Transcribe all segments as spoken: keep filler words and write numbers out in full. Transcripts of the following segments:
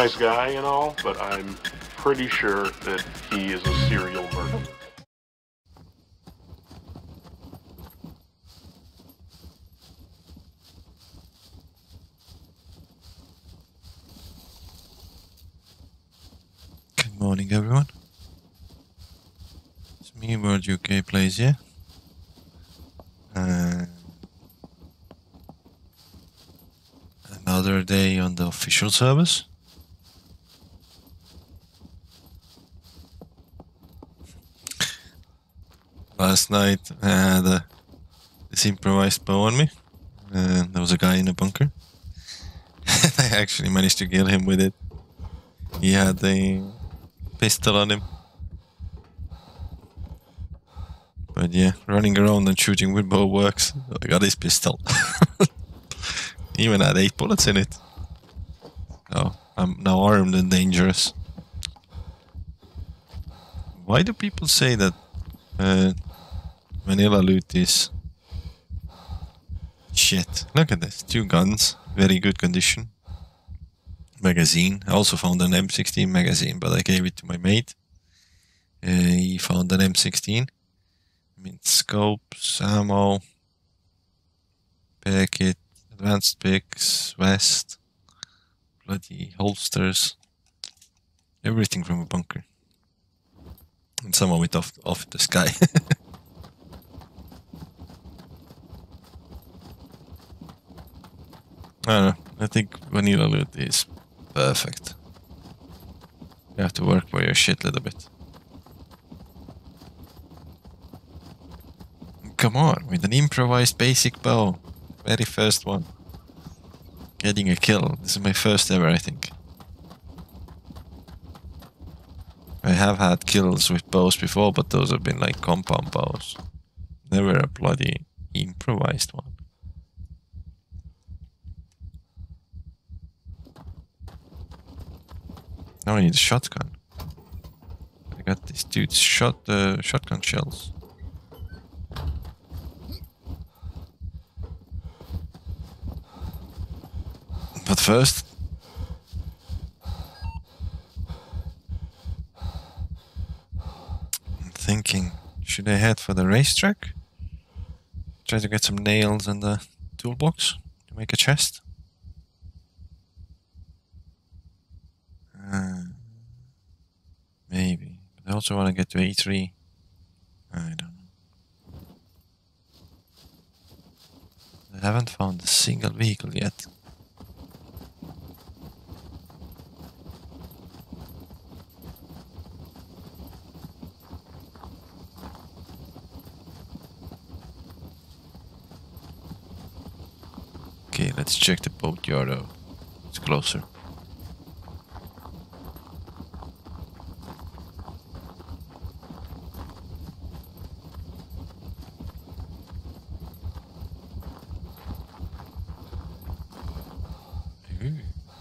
nice guy and all, but I'm pretty sure that he is a serial murderer. Good morning, everyone. It's me, WorldUK Plays here. Uh, another day on the official service. Last night I had uh, this improvised bow on me. Uh, there was a guy in a bunker. I actually managed to kill him with it. He had a pistol on him. But yeah, running around and shooting with bow works. I got his pistol. Even had eight bullets in it. So I'm now armed and dangerous. Why do people say that uh, vanilla loot is shit? Look at this, two guns, very good condition. Magazine. I also found an M sixteen magazine, but I gave it to my mate. Uh, he found an M sixteen. I mean, scopes, ammo, packet, advanced picks, vest, bloody holsters, everything from a bunker. And some of it off, off the sky. I don't know, I think vanilla loot is perfect. You have to work for your shit a little bit. Come on, with an improvised basic bow. Very first one. Getting a kill. This is my first ever, I think. I have had kills with bows before, but those have been like compound bows. Never a bloody improvised one. Now I need a shotgun. I got this dude's shot, uh, shotgun shells. But first, I'm thinking, should I head for the racetrack? Try to get some nails and the toolbox to make a chest? Uh, maybe. But I also want to get to A three. I don't know. I haven't found a single vehicle yet. Okay, let's check the boatyard though. It's closer. Ooh.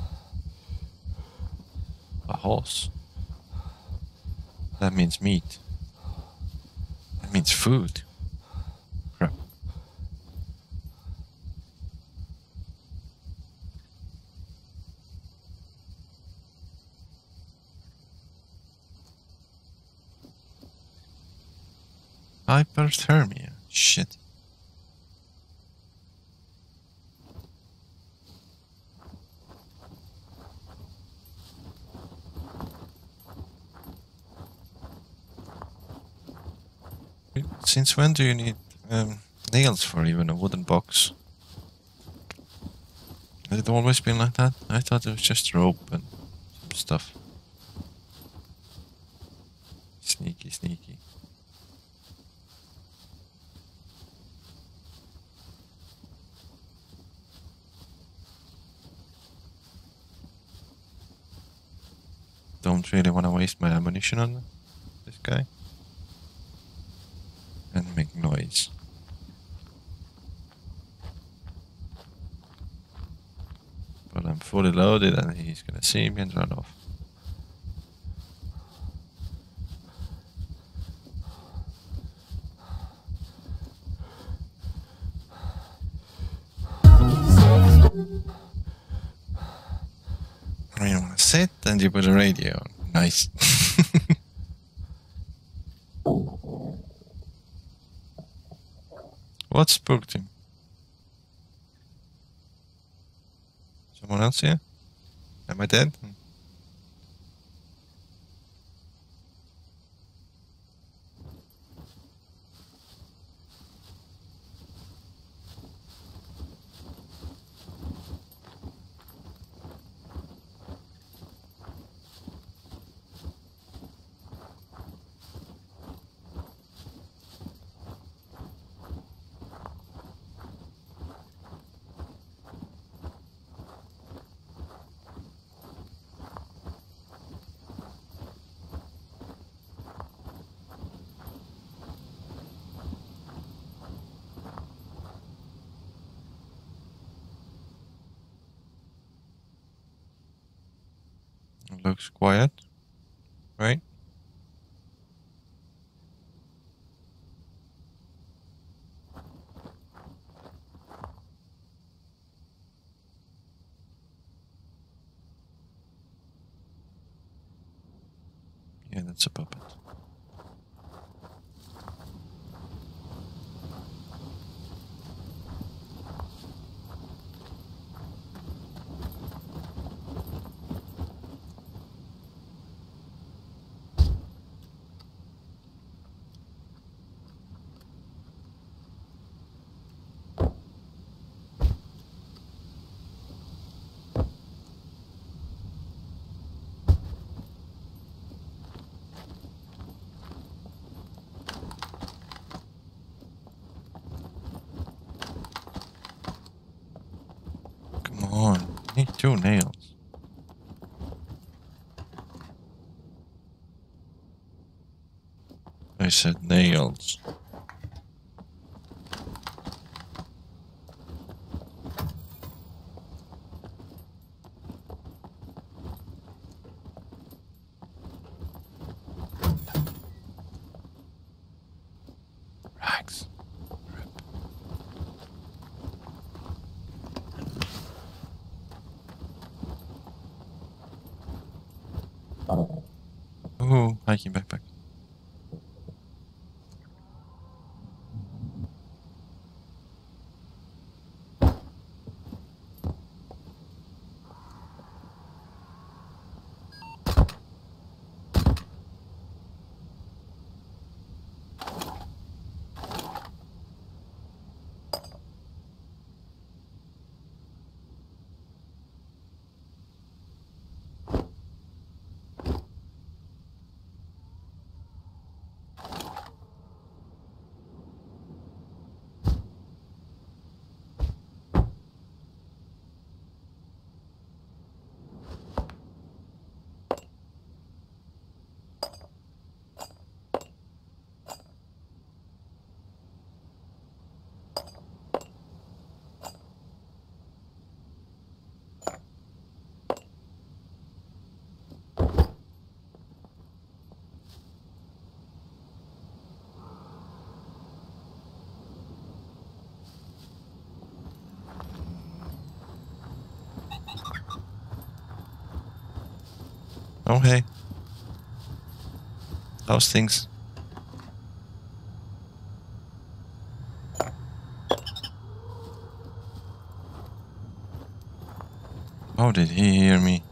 A horse. That means meat. That means food. Crap. Hyperthermia. Shit. Since when do you need um, nails for even a wooden box? Has it always been like that? I thought it was just rope and some stuff. Sneaky, sneaky. Don't really want to waste my ammunition on this guy. And make noise. But I'm fully loaded and he's gonna see me and run off. I don't want to sit and you put a radio on. Nice. What spooked him? Someone else here? Am I dead? Looks quiet, right? Yeah, that's a puppet. Come on, I need two nails. I said nails. Rags. Ooh, hiking backpack. Oh, hey. How's things? How did he hear me?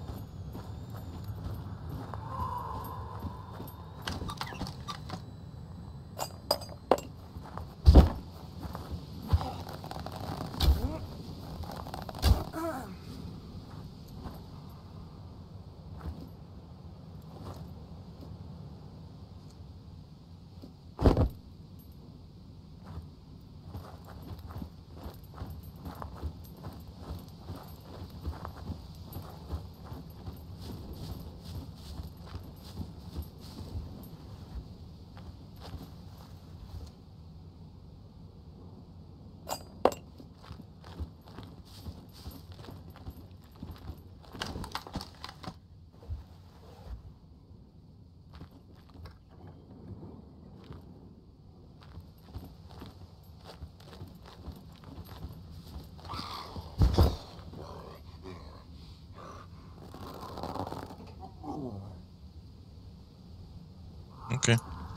Okay.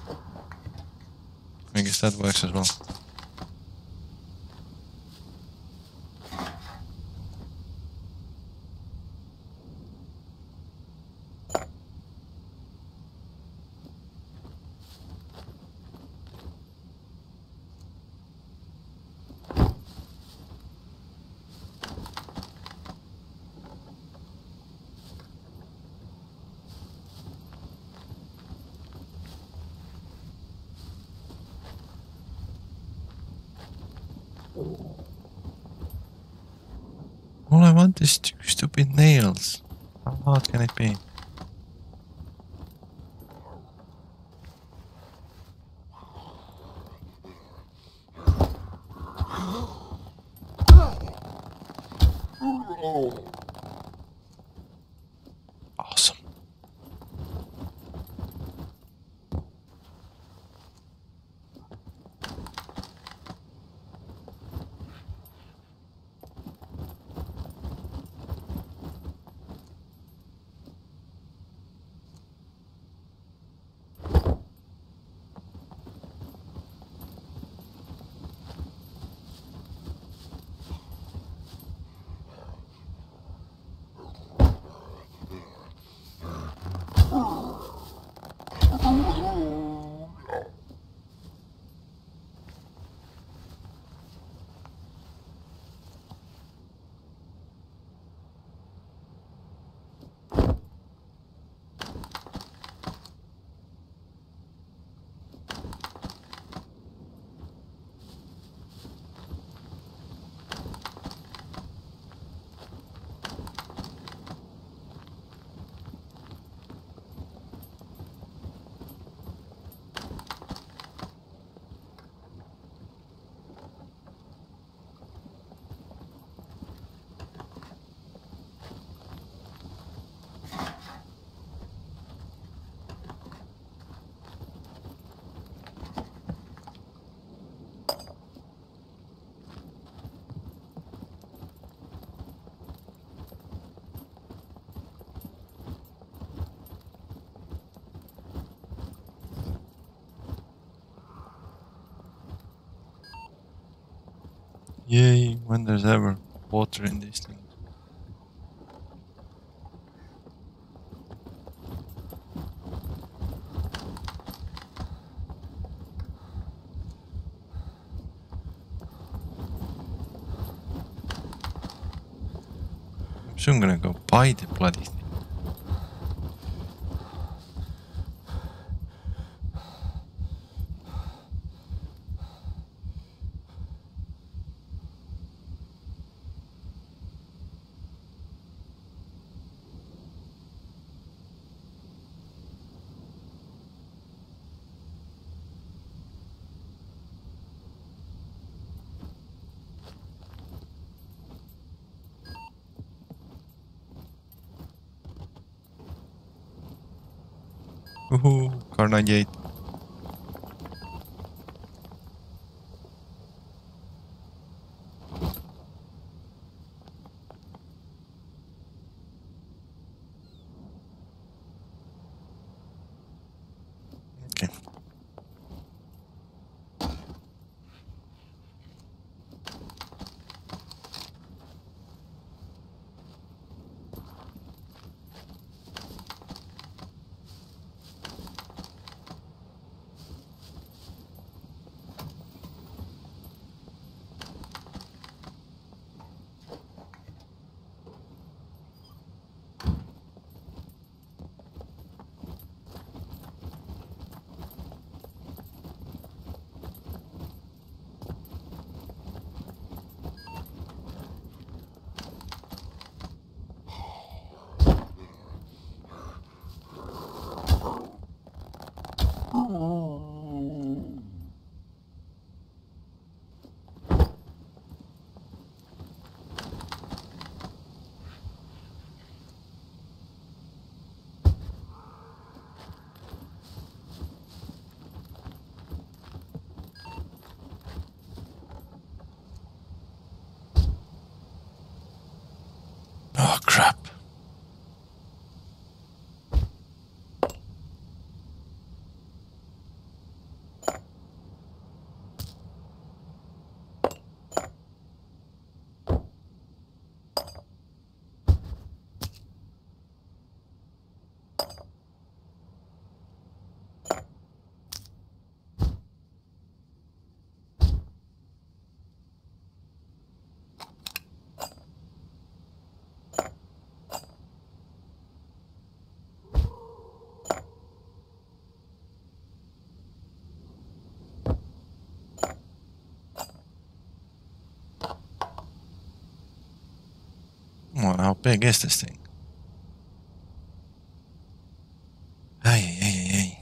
I guess that works as well. All I want is two stupid nails. How hard can it be? Awesome. Yay, when there's ever water in these things. I'm soon gonna go buy the bloody thing. Woohoo, car ninety-eight. Okay. Oh crap. How big is this thing? Ay, ay, ay, ay.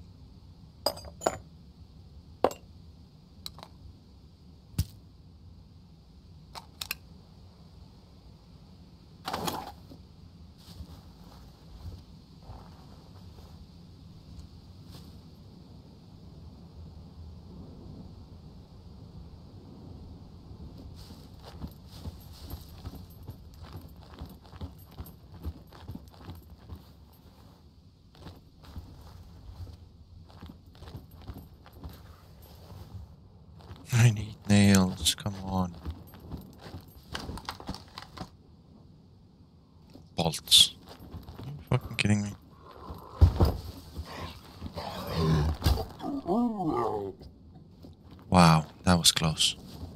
I need nails, come on. Bolts. Are you fucking kidding me? Wow, that was close.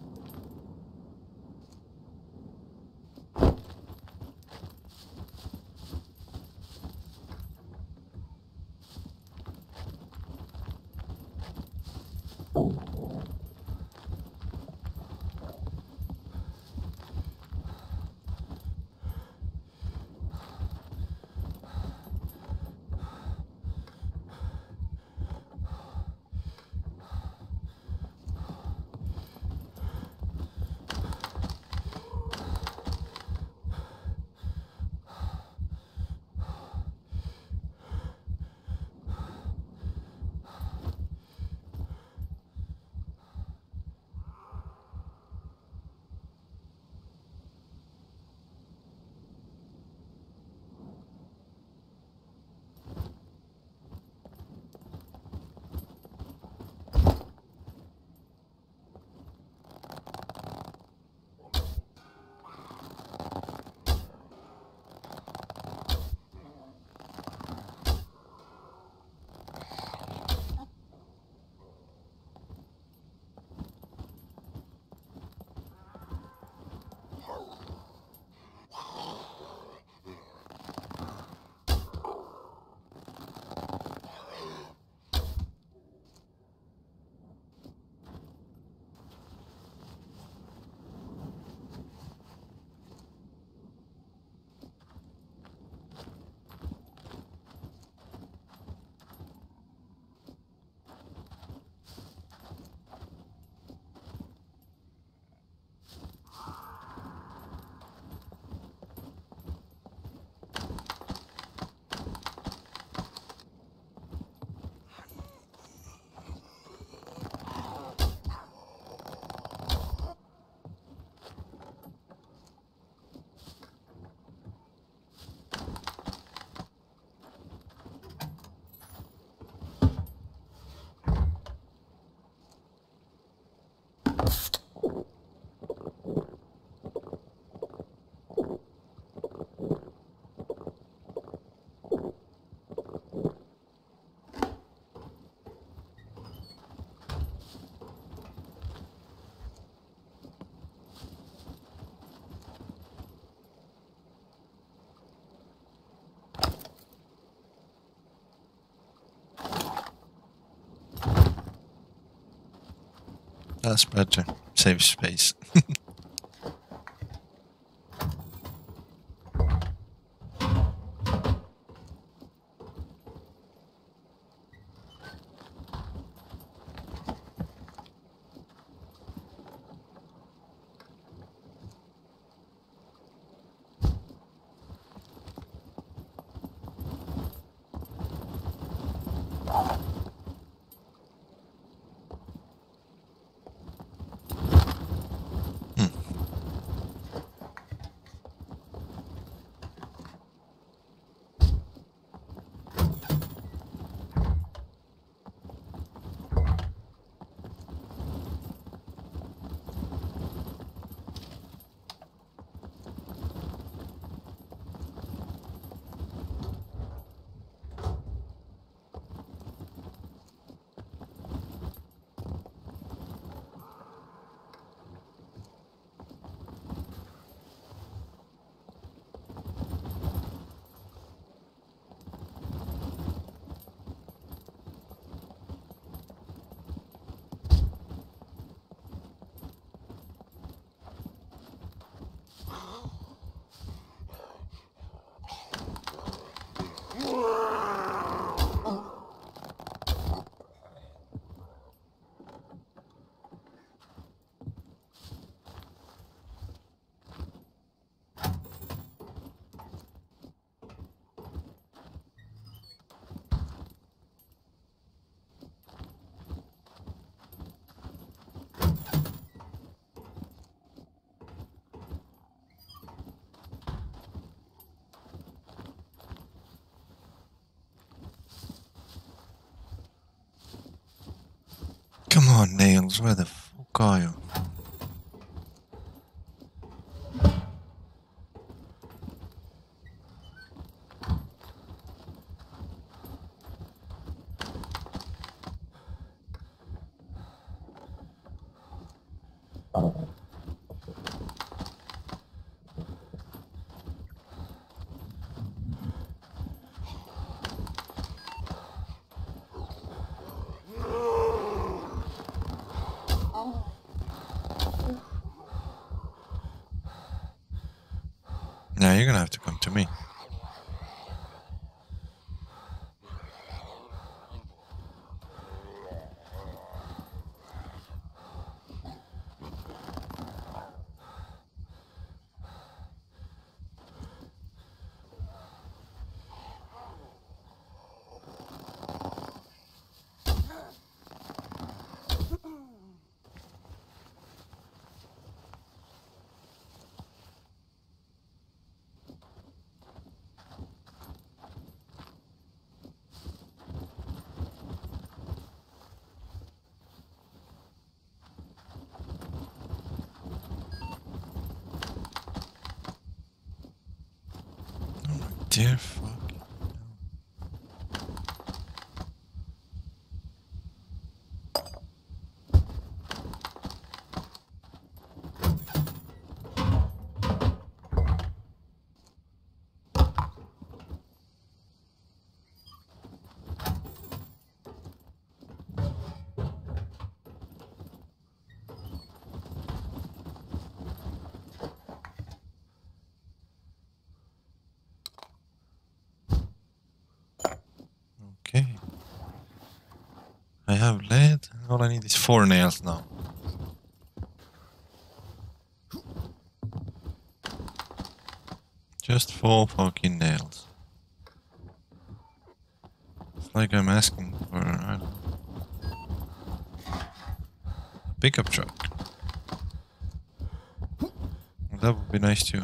That's better. Save space. Come on, nails, where the fuck are you? Now you're gonna have to come to me. Dear fuck. Okay. I have lead. All I need is four nails now. Just four fucking nails. It's like I'm asking for, I don't know, a pickup truck. Well, that would be nice too.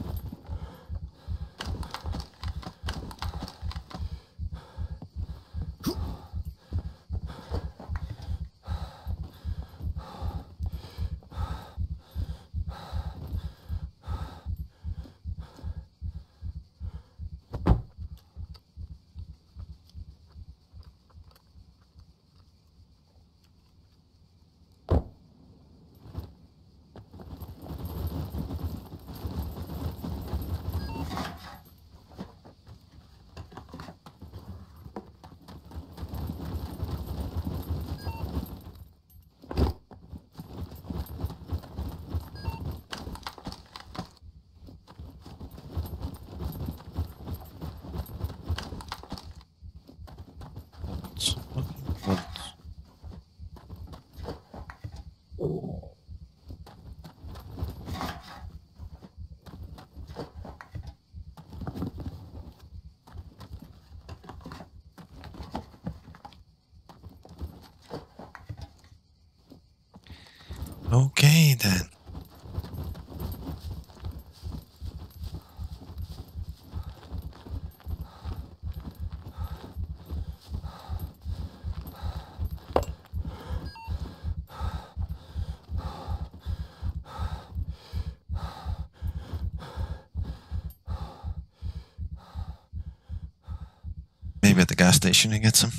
Okay then. Maybe at the gas station and get some.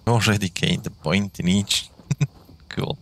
Already gained a point in each. Cool.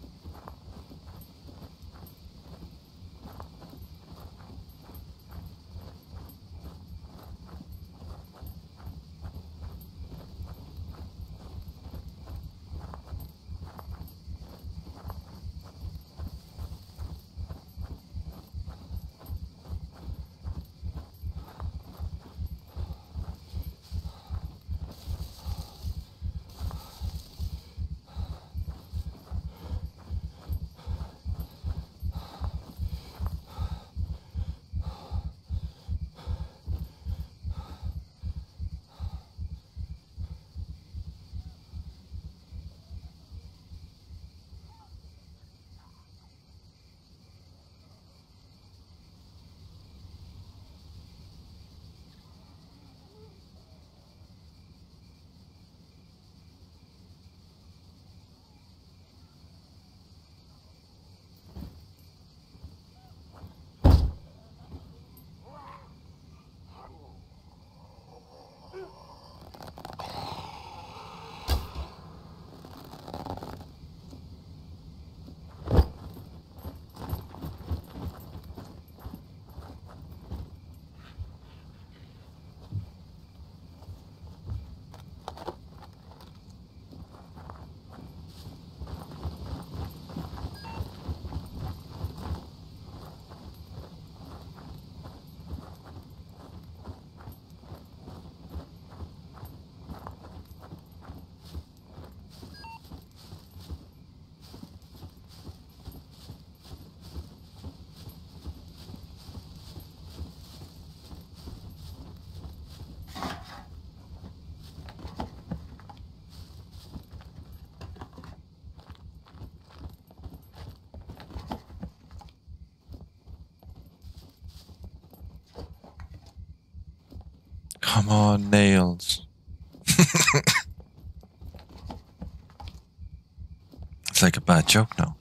Come on, nails. It's like a bad joke now.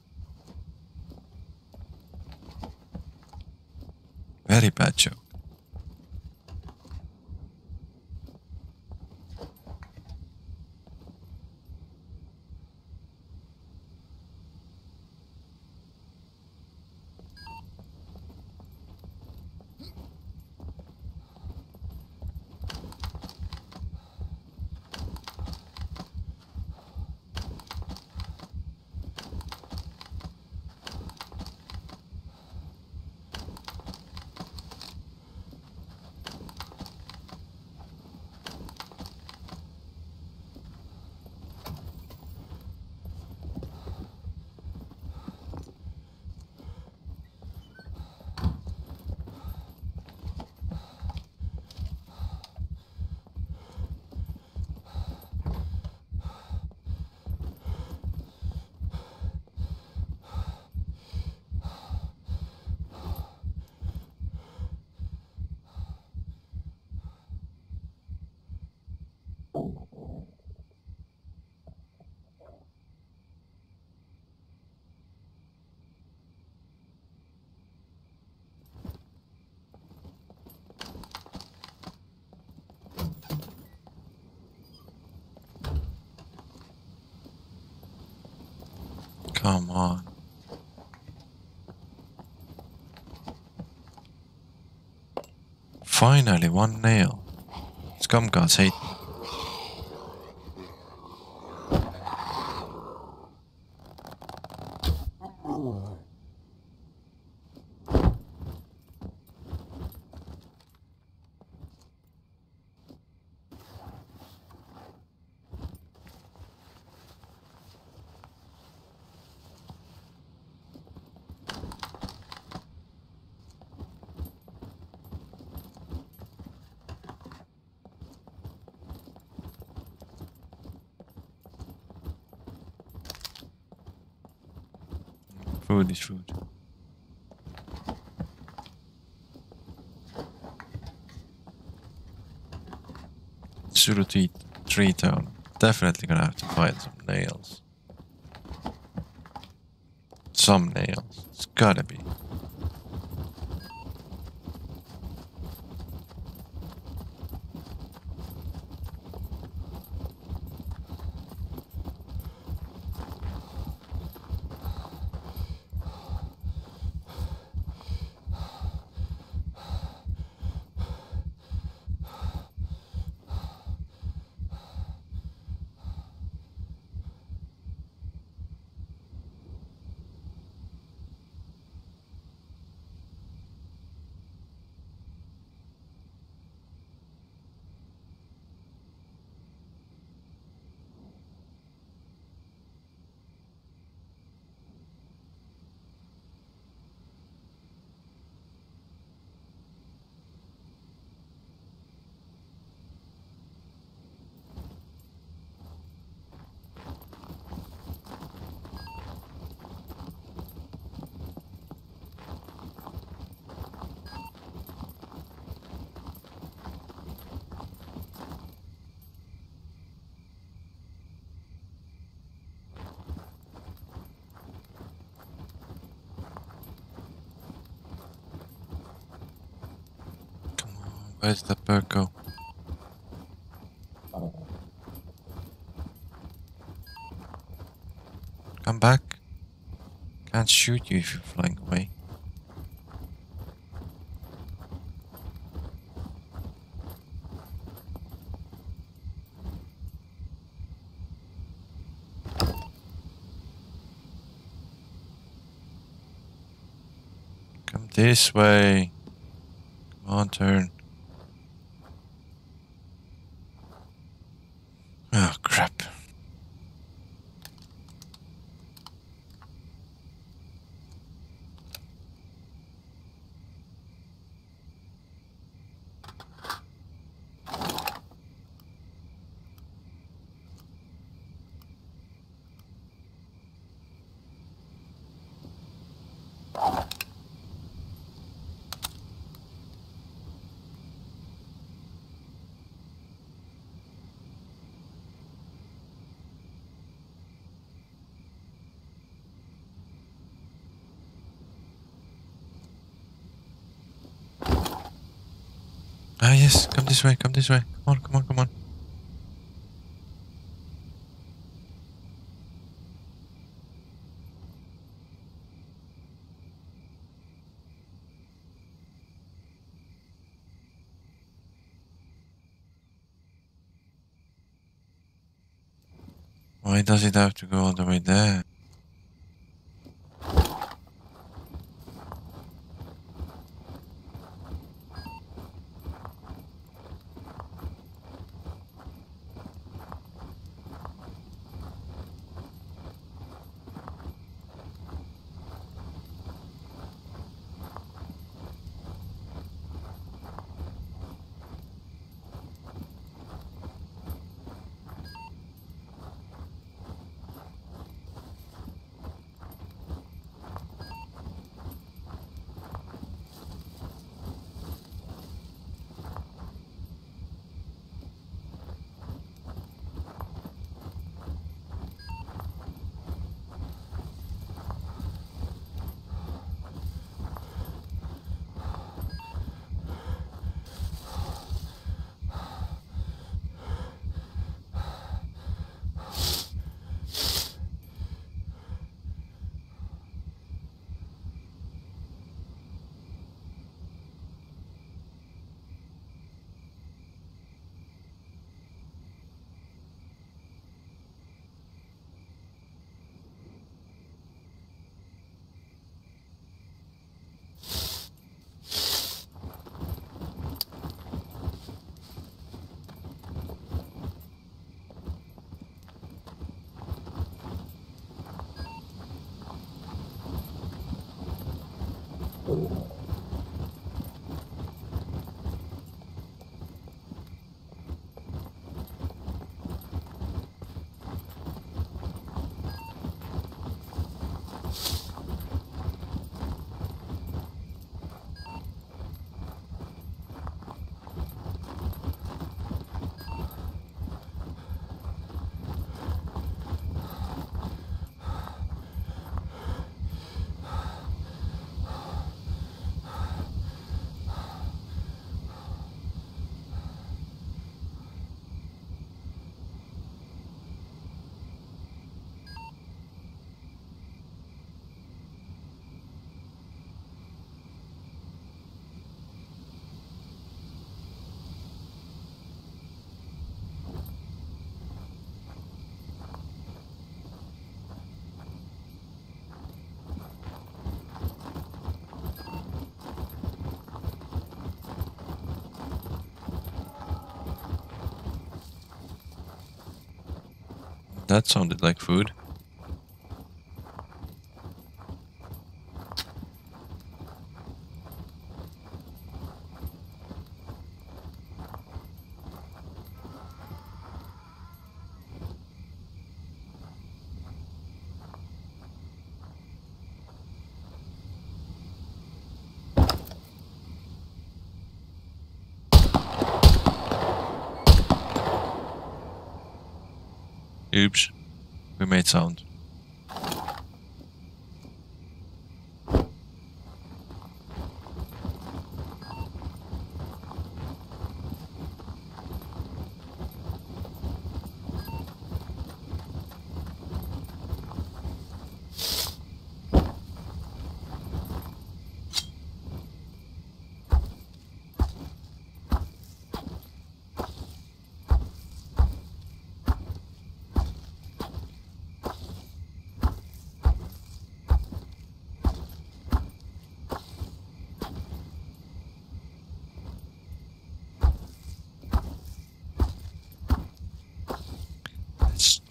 Very bad joke. Come on. Finally, one nail. Scum gods hate me. Food is food. Zero to eat tree town. Definitely gonna have to find some nails. Some nails. It's gotta be. Where did that bird go? Come back. Can't shoot you if you're flying away. Come this way. Come on, turn. Oh, crap. Ah, yes, come this way, come this way. Come on, come on, come on. Why does it have to go all the way there? That sounded like food. Oops, we made sound.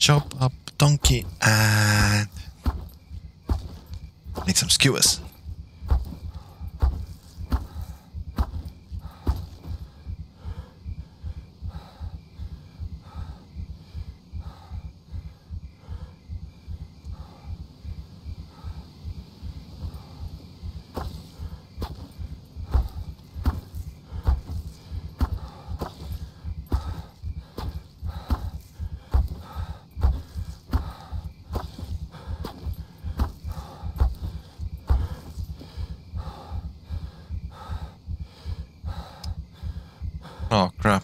chop up donkey and make some skewers. Oh crap.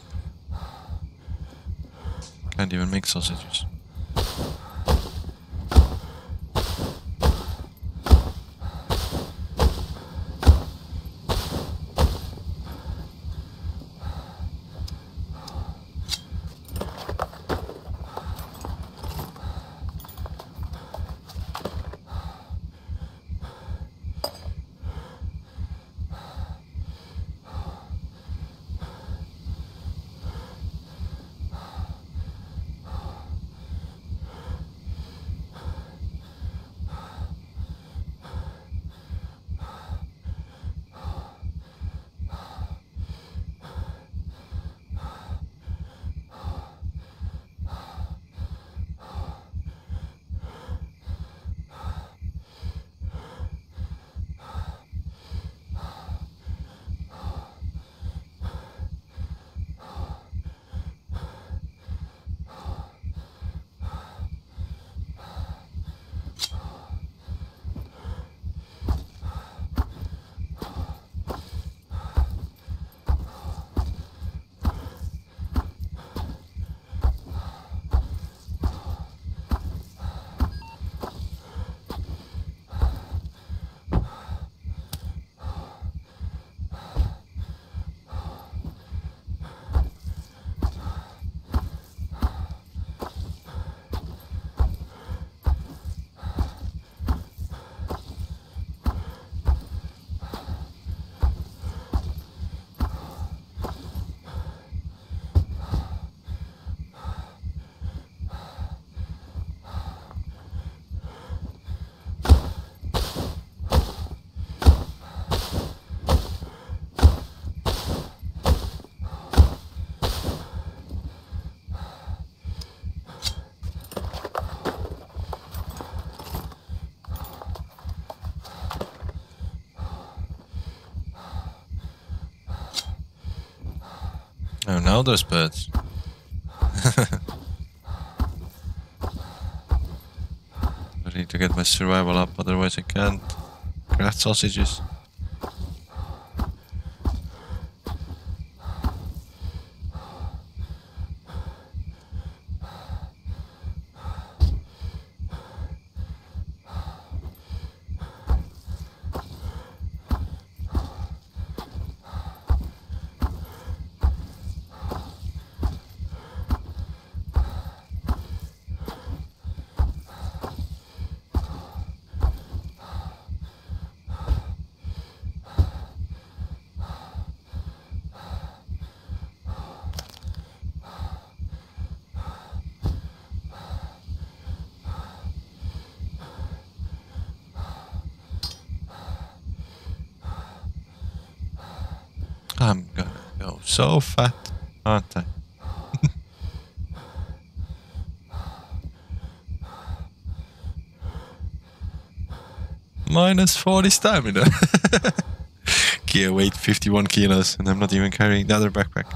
Can't even make sausages. Oh, now there's birds. I need to get my survival up, otherwise I can't craft sausages. I'm gonna go so fat, aren't I? Minus forty stamina. Gear weight fifty-one kilos, and I'm not even carrying the other backpack.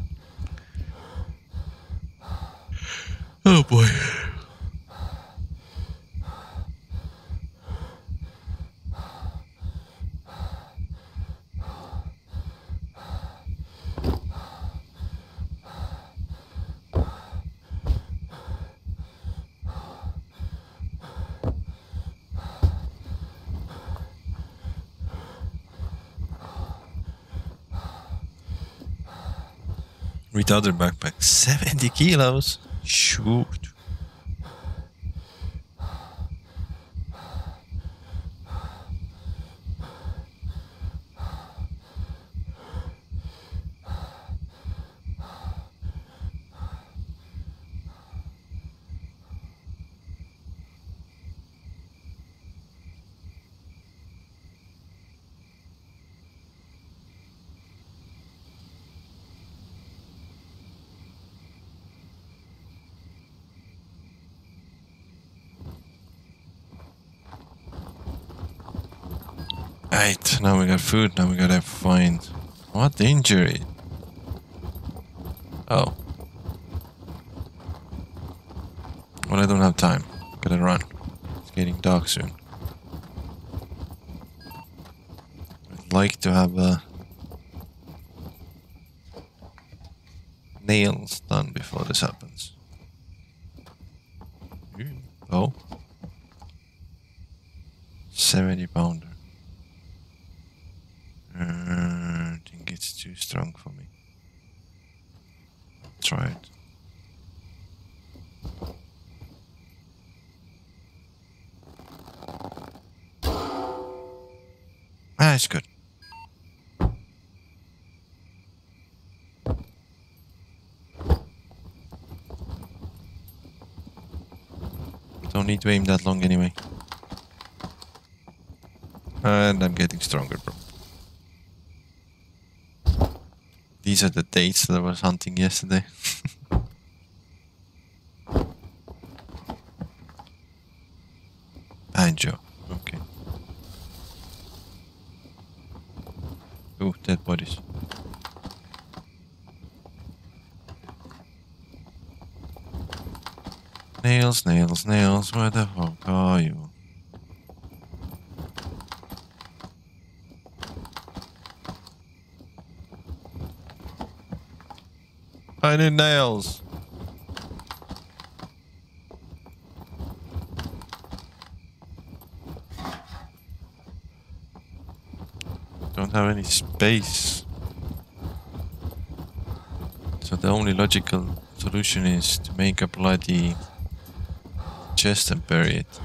Oh boy. With other backpack, seventy kilos. Shoot. Right, now we got food, now we gotta find... What injury? Oh. Well, I don't have time. Gotta run. It's getting dark soon. I'd like to have uh, nails done before this happens. Ooh. Oh. seventy pounder. Uh, I think it's too strong for me. Try it. Ah, it's good. Don't need to aim that long anyway. And I'm getting stronger, bro. These are the dates that I was hunting yesterday. Banjo. Okay. Oh, dead bodies. Nails, nails, nails. Where the fuck are you? I need nails. Don't have any space. So the only logical solution is to make a bloody chest and bury it.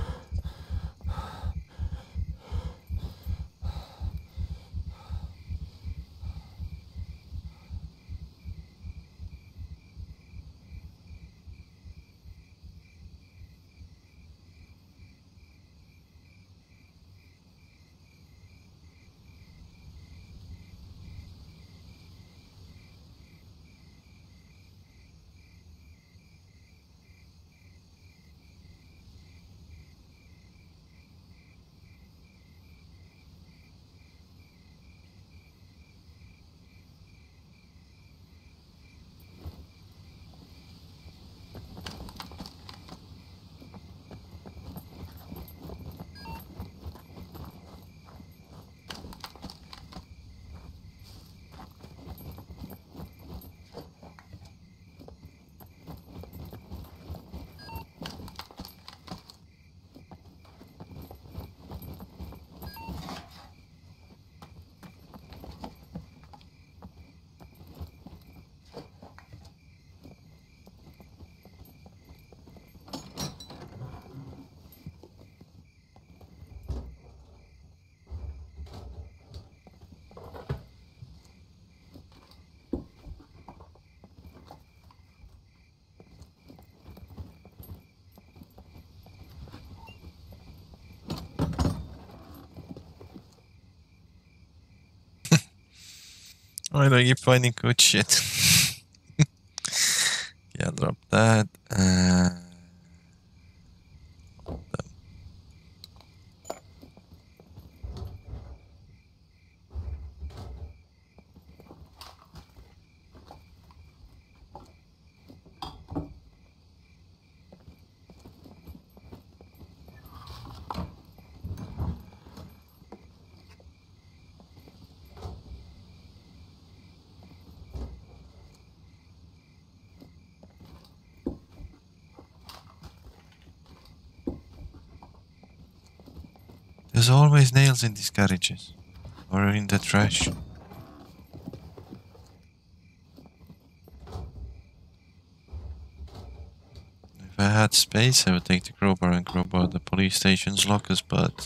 I know you're finding good shit. Yeah, drop that. Uh, There's always nails in these garages. Or in the trash. If I had space, I would take the crowbar and crowbar the police station's lockers, but...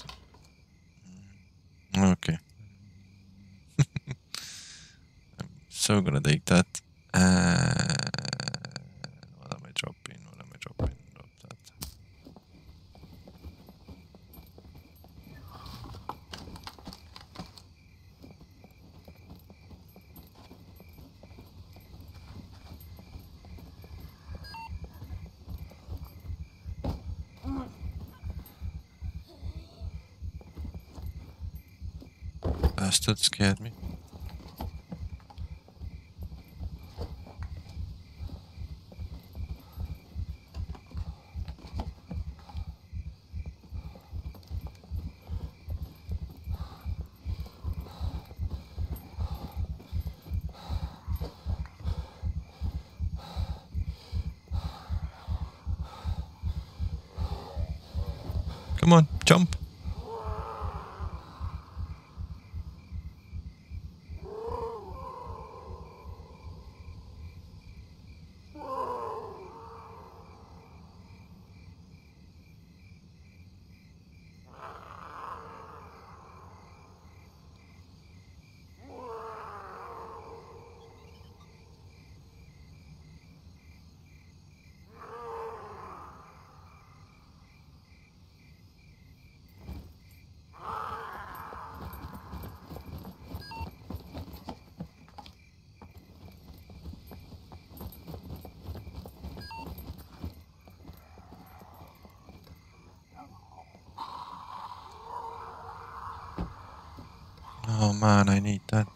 Okay. I'm so gonna take that. Uh, what am I dropping? What am I dropping? Drop that. bastard scared me. Come on, jump. Oh man, I need that.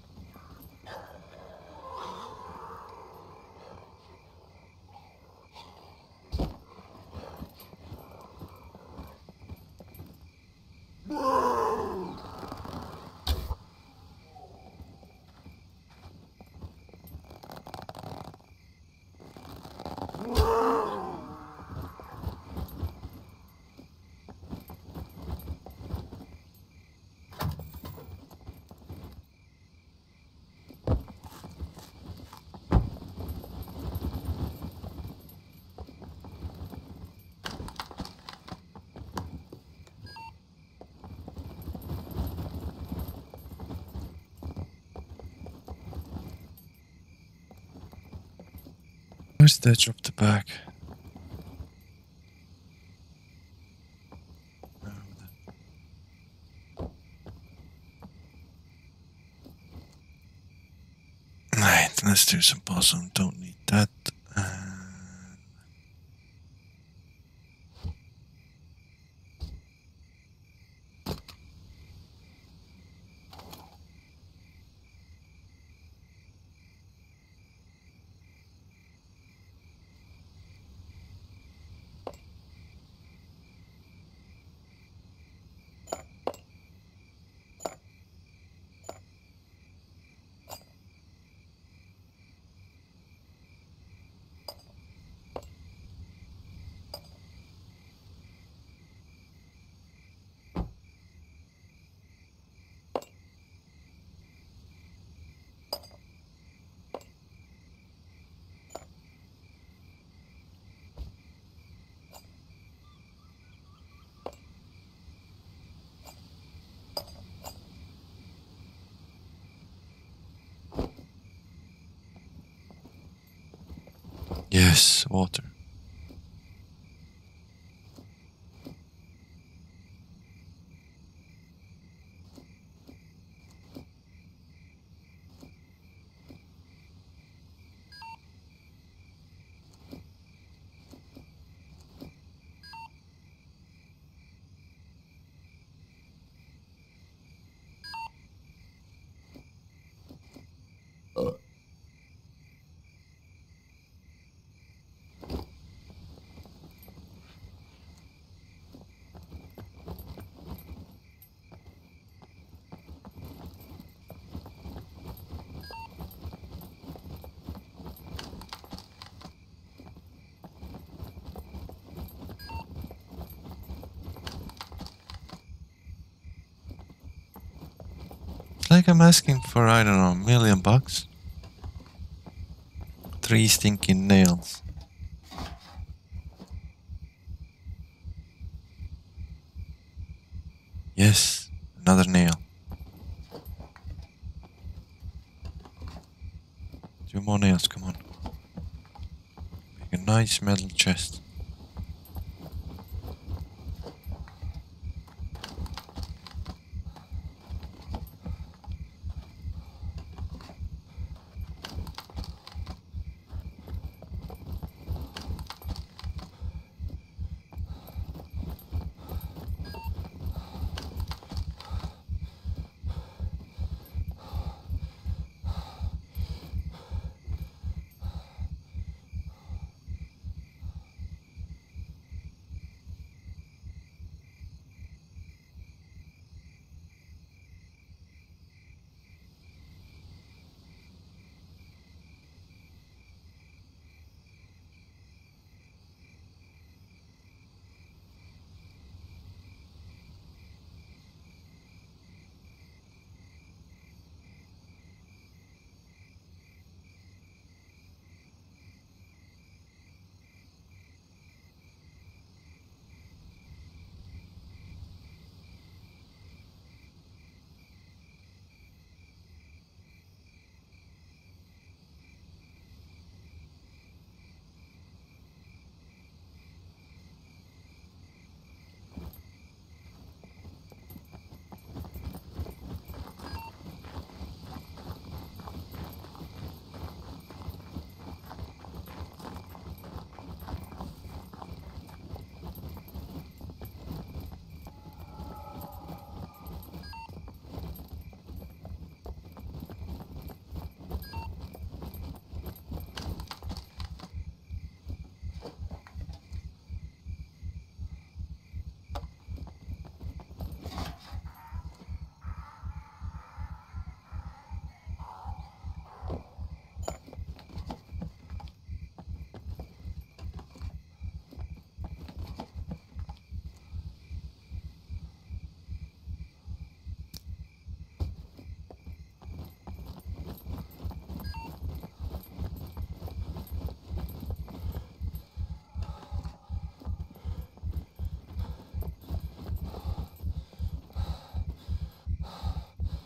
Where's that drop the bag? Right, let's do some possum. Don't need that. Uh, yes, water. It's like I'm asking for, I don't know, a million bucks. Three stinking nails. Yes, another nail. Two more nails, come on. Make a nice metal chest.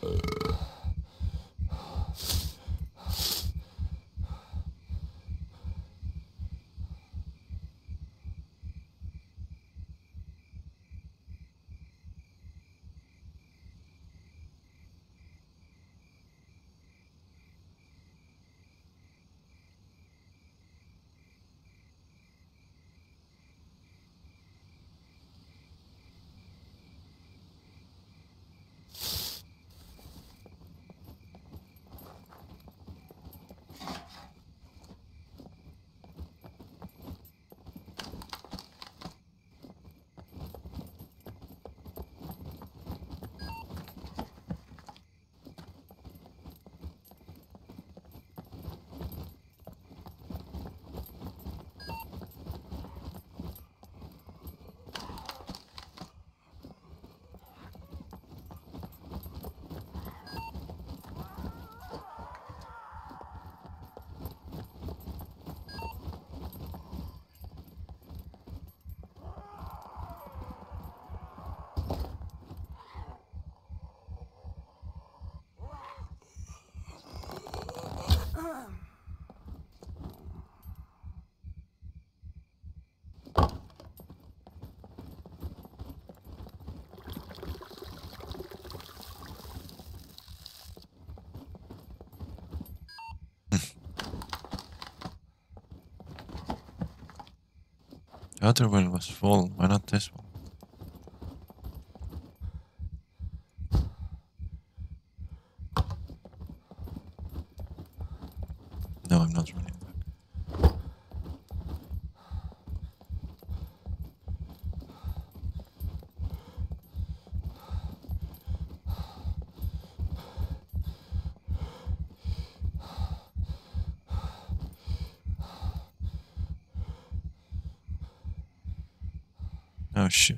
The other well was full, why not this one? No, I'm not running back. Oh shit.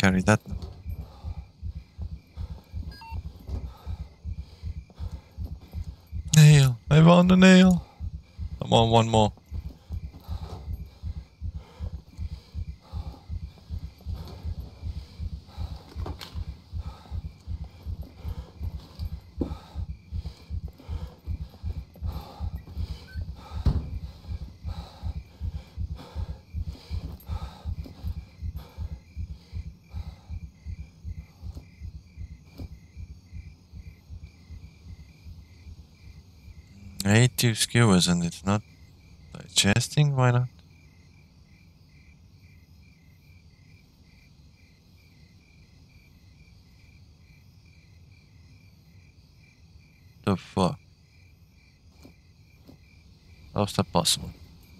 carry that now. Nail! I found a nail! Come on, one more. I ate two skewers and it's not digesting? Why not? The fuck? How's that possible?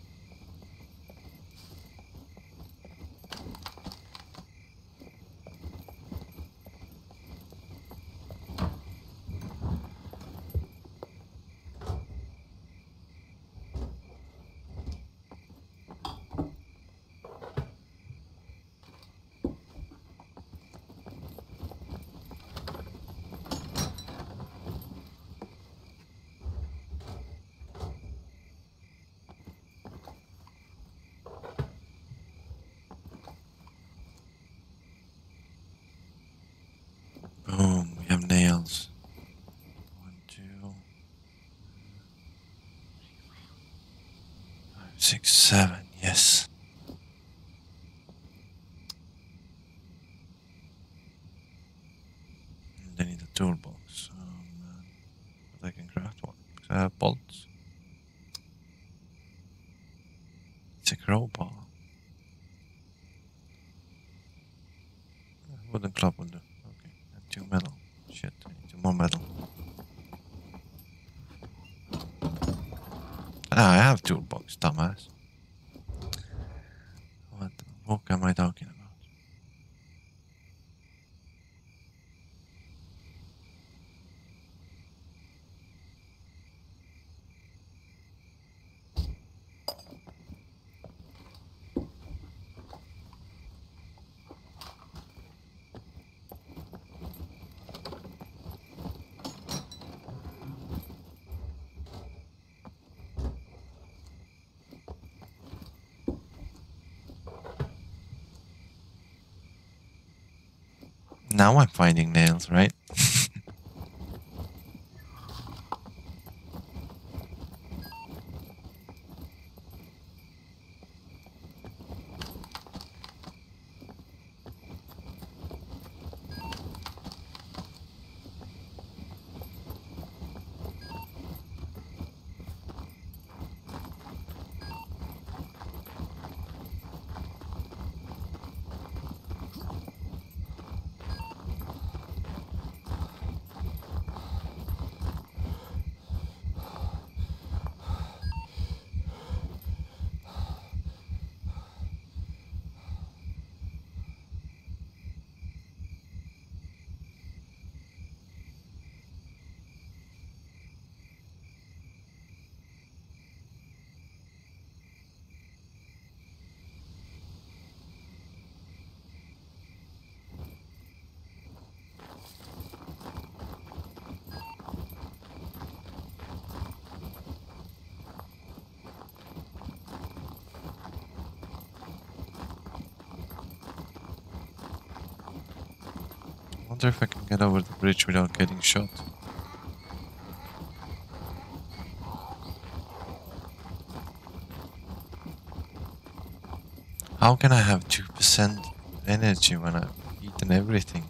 Boom, we have nails. One, two, five, six, seven, yes. And I need a toolbox. Oh man. But I can craft one, because I have bolts. It's a crowbar. Wooden club will do. Okay, and two metal. Shit, I need two more metal. Ah, I have toolbox, dumbass. What the fuck am I talking about? Now I'm finding nails, right? I wonder if I can get over the bridge without getting shot. How can I have two percent energy when I've eaten everything?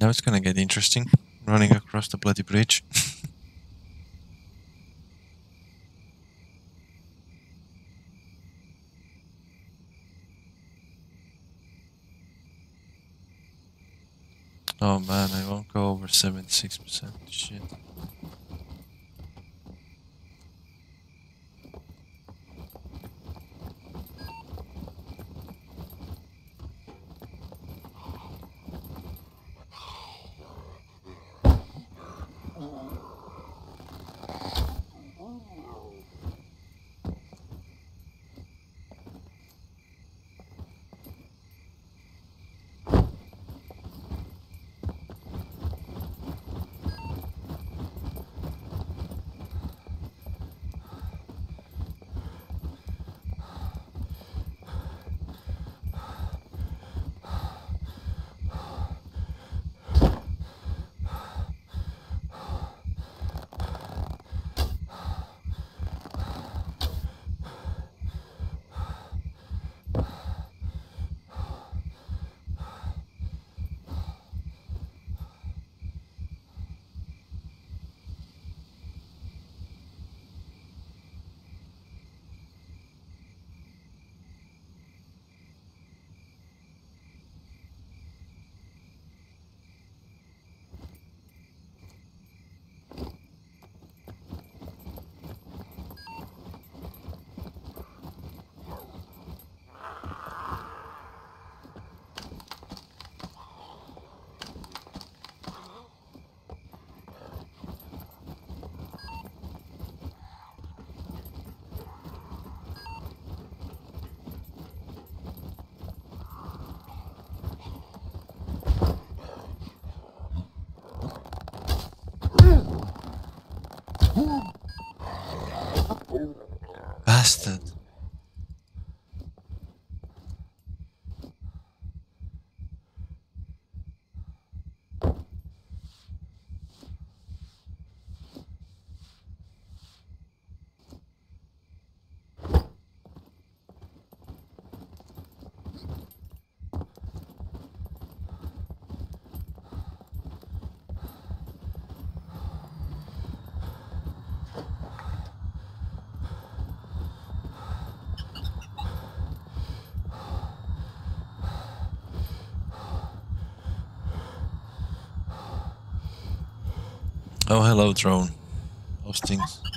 Now it's gonna get interesting, running across the bloody bridge. Oh man, I won't go over seventy-six percent. Shit. Bastard. Oh, hello, drone. Those things.